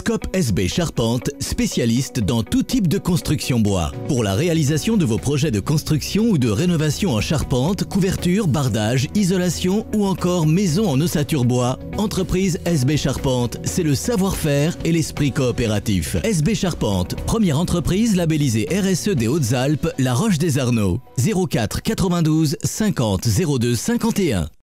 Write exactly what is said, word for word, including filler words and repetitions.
Scope S B Charpente, spécialiste dans tout type de construction bois. Pour la réalisation de vos projets de construction ou de rénovation en charpente, couverture, bardage, isolation ou encore maison en ossature bois, entreprise S B Charpente, c'est le savoir-faire et l'esprit coopératif. S B Charpente, première entreprise labellisée R S E des Hautes-Alpes, La Roche des Arnaud. zéro quatre quatre-vingt-douze cinquante zéro deux cinquante et un.